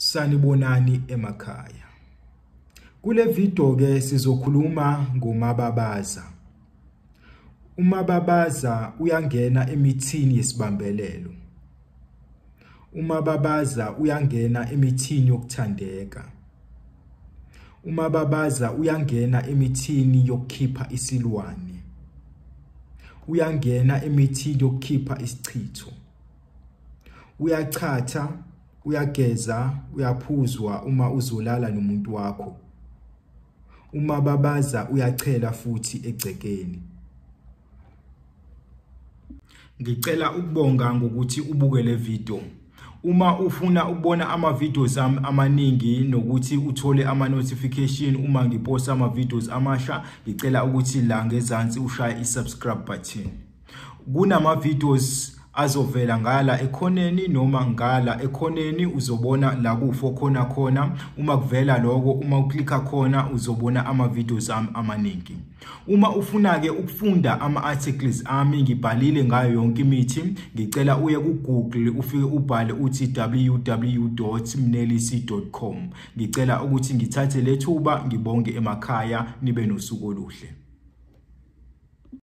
Sanibonani emakhaya. Kule video ke sizokhuluma ngomababaza. Umababaza uyangena emithini yesibambelelo. Umababaza uyangena emithini yokuthandeka. Umababaza uyangena emithini yokukhipha isilwane. Uyangena emithini yokukhipha isichitho. Uyachatha, uyageza, uyaphuzwa uma uzolala nomuntu wakho. Umababaza uyachela futhi egcekeni. Ngicela ukubonga ngokuthi ubuke le video. Uma ufuna ukubona ama-videos ami amaningi nokuthi uthole ama-notification uma ngiposta ama-videos amasha, ngicela ukuthi la ngezansi ushaye i-subscribe button. Kunama-videos azovela ngala ekhoneni noma ngala ekhoneni, uzobona la kufo khona. Uma kuvela lokho, uma uklikha khona uzobona ama-videos ami amaningi. Uma ufuna ke ukufunda ama-articles ami ngibhalile ngayo yonke imithi, ngicela uye ku-Google ufike ubhale uthi www.mnelisi.com. Ngicela ukuthi ngithathe lethuba ngibonge emakhaya, nibe nosuku oluhle.